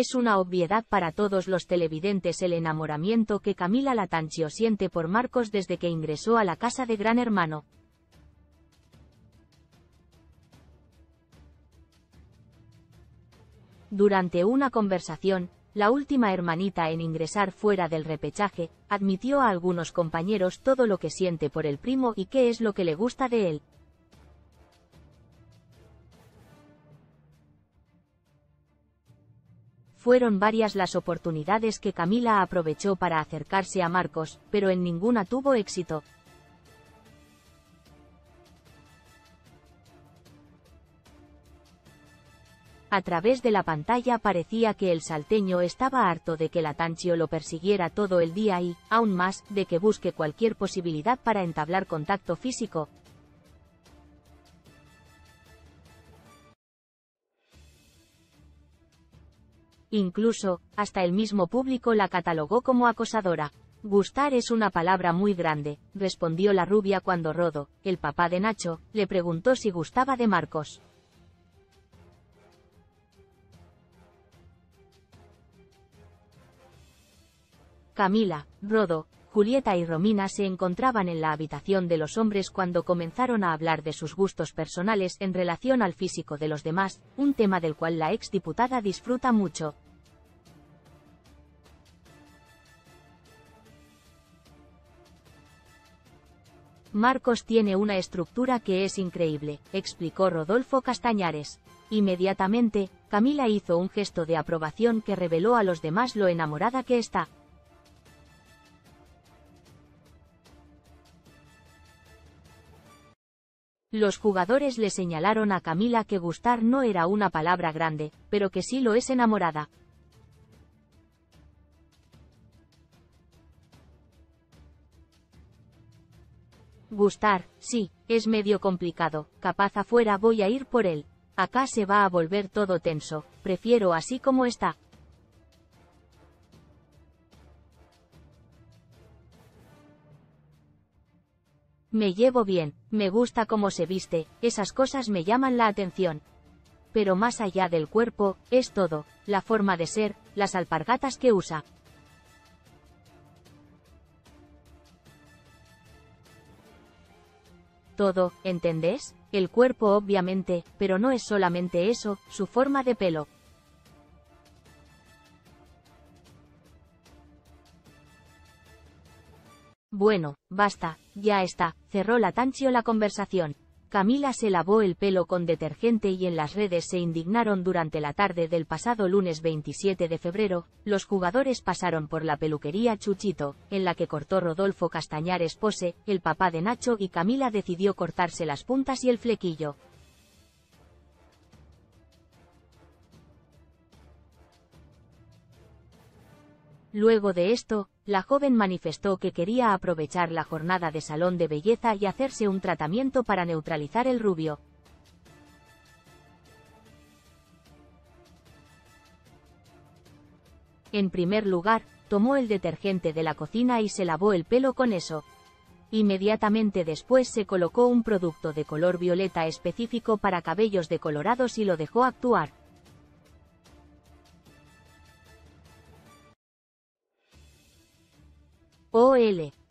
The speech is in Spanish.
Es una obviedad para todos los televidentes el enamoramiento que Camila Latancio siente por Marcos desde que ingresó a la casa de Gran Hermano. Durante una conversación, la última hermanita en ingresar fuera del repechaje, admitió a algunos compañeros todo lo que siente por el primo y qué es lo que le gusta de él. Fueron varias las oportunidades que Camila aprovechó para acercarse a Marcos, pero en ninguna tuvo éxito. A través de la pantalla parecía que el salteño estaba harto de que Latancio lo persiguiera todo el día y, aún más, de que busque cualquier posibilidad para entablar contacto físico. Incluso, hasta el mismo público la catalogó como acosadora. Gustar es una palabra muy grande, respondió la rubia cuando Rodo, el papá de Nacho, le preguntó si gustaba de Marcos. Camila, Rodo, Julieta y Romina se encontraban en la habitación de los hombres cuando comenzaron a hablar de sus gustos personales en relación al físico de los demás, un tema del cual la exdiputada disfruta mucho. Marcos tiene una estructura que es increíble, explicó Rodolfo Castañares. Inmediatamente, Camila hizo un gesto de aprobación que reveló a los demás lo enamorada que está. Los jugadores le señalaron a Camila que gustar no era una palabra grande, pero que sí lo es enamorada. Gustar, sí, es medio complicado, capaz afuera voy a ir por él. Acá se va a volver todo tenso, prefiero así como está. Me llevo bien, me gusta cómo se viste, esas cosas me llaman la atención. Pero más allá del cuerpo, es todo, la forma de ser, las alpargatas que usa. Todo, ¿entendés? El cuerpo obviamente, pero no es solamente eso, su forma de pelo. Bueno, basta, ya está, cerró Latancio la conversación. Camila se lavó el pelo con detergente y en las redes se indignaron. Durante la tarde del pasado lunes 27 de febrero, los jugadores pasaron por la peluquería Chuchito, en la que cortó Rodolfo Castañares Pose, el papá de Nacho, y Camila decidió cortarse las puntas y el flequillo. Luego de esto, la joven manifestó que quería aprovechar la jornada de salón de belleza y hacerse un tratamiento para neutralizar el rubio. En primer lugar, tomó el detergente de la cocina y se lavó el pelo con eso. Inmediatamente después se colocó un producto de color violeta específico para cabellos decolorados y lo dejó actuar. OL.